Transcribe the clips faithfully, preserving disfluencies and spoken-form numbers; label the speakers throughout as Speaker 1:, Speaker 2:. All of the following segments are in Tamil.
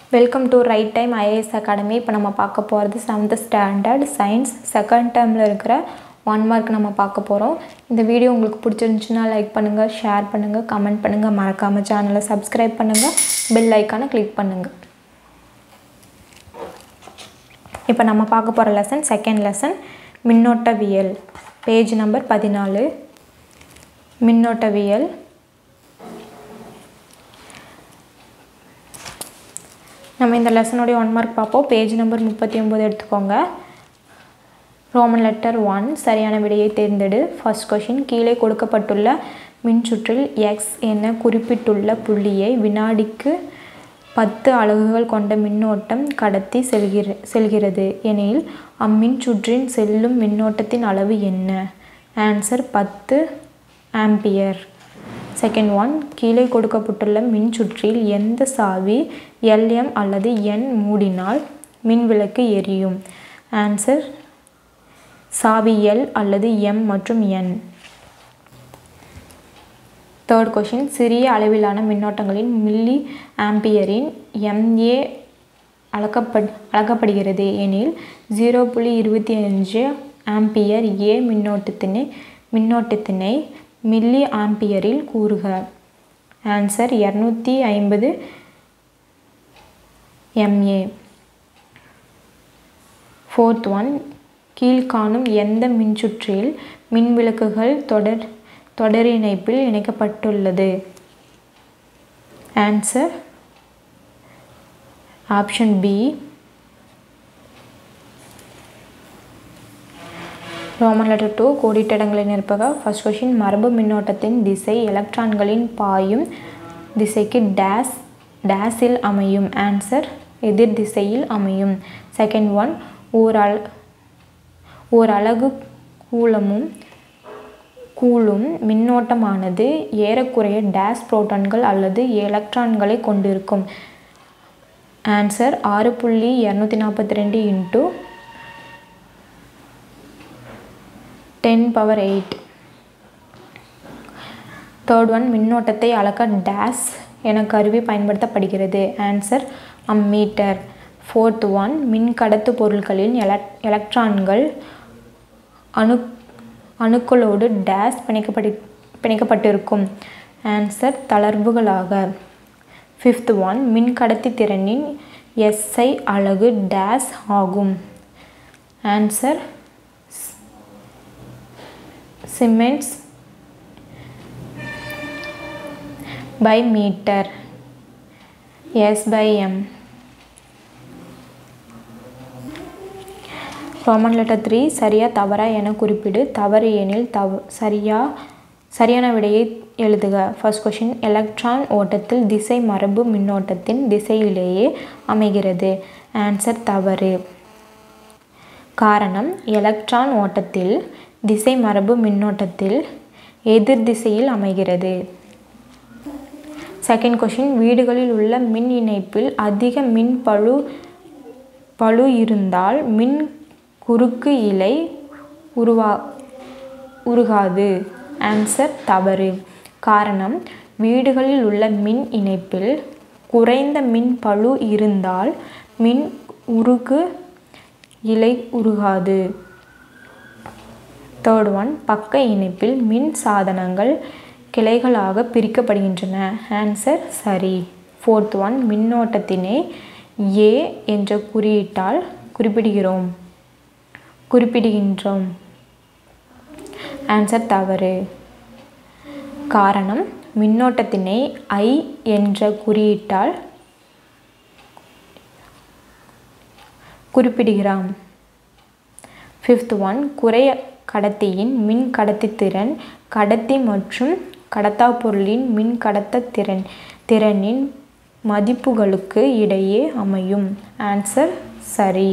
Speaker 1: Welcome to right time IAS academy. இப்போ நம்ம பார்க்க போகிறது செவன்த் ஸ்டாண்டர்ட் சயின்ஸ் செகண்ட் டேர்மில் இருக்கிற ஒன் மார்க் நம்ம பார்க்க போகிறோம். இந்த வீடியோ உங்களுக்கு பிடிச்சிருந்துச்சுன்னா லைக் பண்ணுங்கள், ஷேர் பண்ணுங்கள், கமெண்ட் பண்ணுங்கள், மறக்காமல் சேனலை சப்ஸ்கிரைப் பண்ணுங்கள், பெல் ஐக்கானை கிளிக் பண்ணுங்கள். இப்போ நம்ம பார்க்க போகிற லெசன் செகண்ட் லெசன் மின்னோட்டவியல். பேஜ் நம்பர் பதினாலு. மின்னோட்டவியல். நம்ம இந்த லெசனுடைய ஒன் மார்க் பார்ப்போம். பேஜ் நம்பர் முப்பத்தி ஒம்பது எடுத்துக்கோங்க. ரோமன் லெட்டர் ஒன், சரியான விடையை தேர்ந்தெடு. ஃபர்ஸ்ட் கொஷின், கீழே கொடுக்கப்பட்டுள்ள மின்சுற்றில் எக்ஸ் என குறிப்பிட்டுள்ள புள்ளியை வினாடிக்கு பத்து அலகுகள் கொண்ட மின்னோட்டம் கடத்தி செல்கிற செல்கிறது எனில் அம்மின் சுற்றின் செல்லும் மின்னோட்டத்தின் அளவு என்ன? ஆன்சர் பத்து ஆம்பியர். செகண்ட் ஒன், கீழே கொடுக்கப்பட்டுள்ள மின்சுற்றில் எந்த சாவி எல்எம் அல்லது என் மூடினால் மின்விளக்கு எரியும்? ஆன்சர் சாவி எல் அல்லது எம் மற்றும் என். தேர்ட் கொஷின், சிறிய அளவிலான மின்னோட்டங்களின் மில்லி ஆம்பியரின் எம்ஏ அளக்கப்பட் அளக்கப்படுகிறது எனில் ஜீரோ புள்ளி இருபத்தி அஞ்சு ஆம்பியர் ஏ மின்னோட்டத்தினை மின்னோட்டத்தினை மில்லி ஆம்பியரில் கூறுக. ஆன்சர் இரநூத்தி ஐம்பது எம்ஏ. ஃபோர்த் ஒன், கீழ்காணும் எந்த மின்சுற்றில் மின்விளக்குகள் தொடர் தொடரிணைப்பில் இணைக்கப்பட்டுள்ளது? Answer option B. Roman letter two, கோடிட்ட இடங்களை நிரப்புக. ஃபர்ஸ்ட் கொஷின், மரபு மின்னோட்டத்தின் திசை எலக்ட்ரான்களின் பாயும் திசைக்கு டேஸ் டேஸில் அமையும். ஆன்சர் எதிர் திசையில் அமையும். செகண்ட் ஒன், ஓர் அல ஓர் அலகு கூலமும் கூலும் மின்னோட்டமானது ஏறக்குறைய டேஸ் புரோட்டான்கள் அல்லது எலக்ட்ரான்களை கொண்டிருக்கும். ஆன்சர் ஆறு புள்ளி இரநூத்தி நாற்பத்தி ரெண்டு into ten power eight. Third one, மின்னோட்டத்தை அளக்க டேஸ் என கருவி பயன்படுத்தப்படுகிறது. Answer ammeter. ஃபோர்த் ஒன், மின்கடத்து பொருட்களின் எலக் எலக்ட்ரான்கள் அணு அணுக்களோடு டேஸ் பிணைக்கப்படி பிணைக்கப்பட்டிருக்கும். ஆன்சர் தளர்வுகளாக. ஃபிஃப்த் ஒன், மின்கடத்தி திறனின் எஸ்ஐ அலகு டேஸ் ஆகும். Answer siemens by metre, S by M. Roman letter three, சரியா தவறா என குறிப்பிடு. தவறு எனில் தவ சரியா சரியான விடையை எழுதுக. ஃபர்ஸ்ட் கொஷின், எலக்ட்ரான் ஓட்டத்தில் திசை மரபு மின்னோட்டத்தின் திசையிலேயே அமைகிறது. ஆன்சர் தவறு. காரணம், எலக்ட்ரான் ஓட்டத்தில் திசை மரபு மின்னோட்டத்தில் எதிர் திசையில் அமைகிறது. செகண்ட் கொஷின், வீடுகளில் உள்ள மின் இணைப்பில் அதிக மின் பளு பளு இருந்தால் மின் குறுக்கு இழை உருவா உருகாது. ஆன்சர் தவறு. காரணம், வீடுகளில் உள்ள மின் இணைப்பில் குறைந்த மின் பளு இருந்தால் மின் உருகு இழை உருகாது. தேர்ட் ஒன், பக்க இணைப்பில் மின் சாதனங்கள் கிளைகளாக பிரிக்கப்படுகின்றன. ஆன்சர் சரி. ஃபோர்த் ஒன், மின்னோட்டத்தினை ஏ என்ற குறியீட்டால் குறிப்பிடுகிறோம் குறிப்பிடுகின்றோம். ஆன்சர் தவறு. காரணம், மின்னோட்டத்தினை ஐ என்ற குறியீட்டால் குறிப்பிடுகிறோம். ஃபிஃப்த் ஒன், குறை கடத்தியின் மின் கடத்தித்திறன் கடத்தி மற்றும் கடத்தா பொருளின் மின் கடத்த திறன் திறனின் மதிப்புகளுக்கு இடையே அமையும். ஆன்சர் சரி.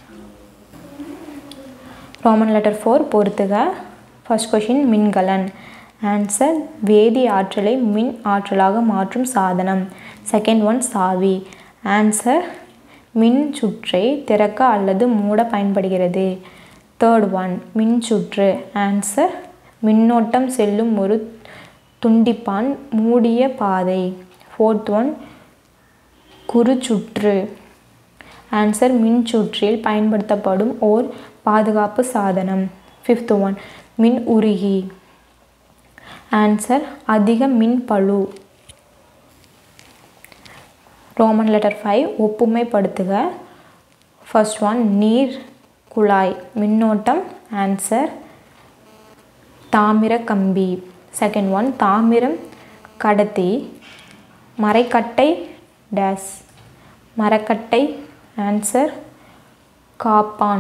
Speaker 1: ரோமன் லெட்டர் ஃபோர், பொறுத்துக. ஃபர்ஸ்ட் கொஷின், மின்கலன். ஆன்சர் வேதி ஆற்றலை மின் ஆற்றலாக மாற்றும் சாதனம். செகண்ட் ஒன், சாவி. ஆன்சர் மின் சுற்றை திறக்க அல்லது மூட பயன்படுகிறது. தேர்ட் ஒன், மின்சுற்று. ஆன்சர் மின்னோட்டம் செல்லும் ஒரு துண்டிப்பான் மூடிய பாதை. Fourth one, குறுச்சுற்று. ஆன்சர் மின்சுற்றில் பயன்படுத்தப்படும் ஓர் பாதுகாப்பு சாதனம். ஃபிஃப்த் ஒன் மின் உருகி. ஆன்சர் அதிக மின் பளு. ரோமன் லெட்டர் ஃபைவ் ஒப்புமைப்படுத்துக. ஃபர்ஸ்ட் ஒன் நீர் குழாய். மின்னோட்டம். ஆன்சர் தாமிர கம்பி. செகண்ட் ஒன் தாமிரம் கடத்தி. மரைக்கட்டை டேஸ். மரக்கட்டை. ஆன்சர் காப்பான்.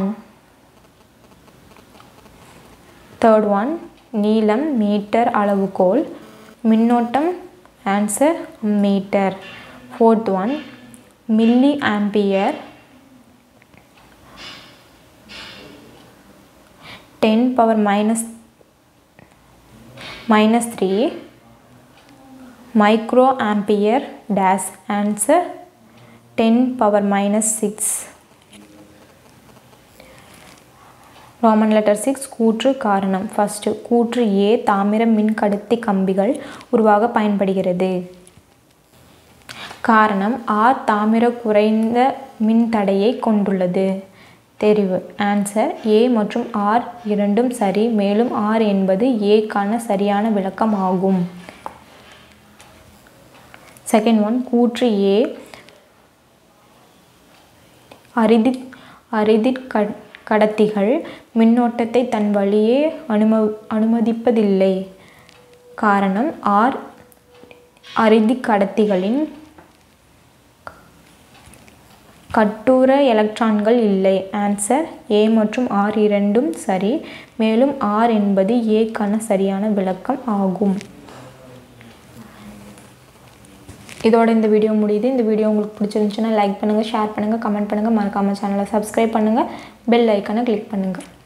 Speaker 1: தேர்ட் ஒன் நீளம் மீட்டர் அளவுகோல். மின்னோட்டம். Answer metre. Fourth one milliampere. Ten power minus minus three microampere dash. Answer ten power minus six. Roman letter six கூற்று காரணம். ஃபஸ்ட்டு கூற்று ஏ தாமிர மின்கடத்தி கம்பிகள் உருவாக பயன்படுகிறது. காரணம் ஆர் தாமிர குறைந்த மின்தடையை கொண்டுள்ளது. தெரிவு. ஆன்சர் ஏ மற்றும் ஆர் இரண்டும் சரி, மேலும் ஆர் என்பது ஏக்கான சரியான விளக்கம் ஆகும். செகண்ட் ஒன் கூற்று ஏ அரிதி அரிதிற் கடத்திகள் மின்னோட்டத்தை தன் வழியே அனும அனுமதிப்பதில்லை. காரணம் ஆர் அரிதி கடத்திகளின் கட்டுர எலக்ட்ரான்கள் இல்லை. ஆன்சர் ஏ மற்றும் ஆர் இரண்டும் சரி, மேலும் ஆர் என்பது ஏக்கான சரியான விளக்கம் ஆகும். இதோட இந்த வீடியோ முடியுது. இந்த வீடியோ உங்களுக்கு பிடிச்சிருந்துச்சுன்னா லைக் பண்ணுங்கள், ஷேர் பண்ணுங்கள், கமெண்ட் பண்ணுங்கள், மறக்காமல் சேனலை சப்ஸ்கிரைப் பண்ணுங்கள், பெல் ஐக்கானை கிளிக் பண்ணுங்கள்.